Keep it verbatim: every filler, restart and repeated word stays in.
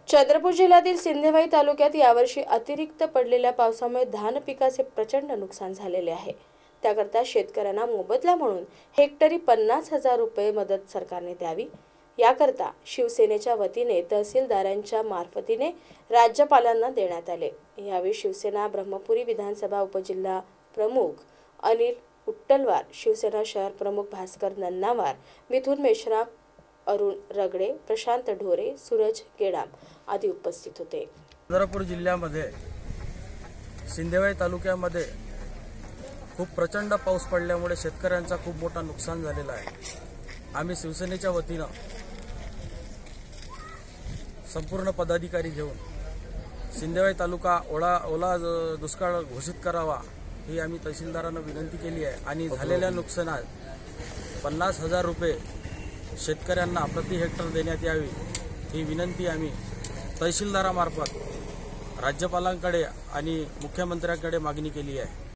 चंद्रपूर जिल्ह्यातील सिंदेवाही तालुक्यात यावर्षी अतिरिक्त पडलेल्या पावसामुळे धान पिकाचे प्रचंड नुकसान झालेले आहे। त्याकरता शेतकऱ्यांना मोबदला म्हणून हेक्टरी पन्नास हजार रुपये मदत सरकारने द्यावी, याकरता शिवसेनेच्या वतीने तहसीलदारांच्या मार्फतीने राज्यपालांना देण्यात आले। यावेळी शिवसेना ब्रह्मपुरी विधानसभा उपजिल्हा प्रमुख अनिल उट्टलवार, शिवसेना शहर प्रमुख भास्कर नन्नावार, मिथुन मेश्राम, अरुण रगडे, प्रशांत ढोरे, सूरज गेडाम आदी उपस्थित होते। चंद्रपूर जिल्ह्यामध्ये सिंदेवाही तालुक्यामध्ये खूप प्रचंड पाऊस पडल्यामुळे शेतकऱ्यांचा खूप मोठा नुकसान झालेला आहे। आम्ही शिवसेनेच्या वतीने संपूर्ण पदाधिकारी घेऊन सिंदेवाही तालुका ओला ओला दुष्काळ घोषित करावा ही आम्ही तहसीलदारांना विनंती केली आहे आणि झालेल्या नुकसानात पन्नास हजार रुपये शेतकऱ्यांना प्रति हेक्टर देण्यात यावी ही विनंती आम्ही तहसीलदारामार्फत राज्यपालांकडे आणि मुख्यमंत्र्यांकडे मागणी केली आहे।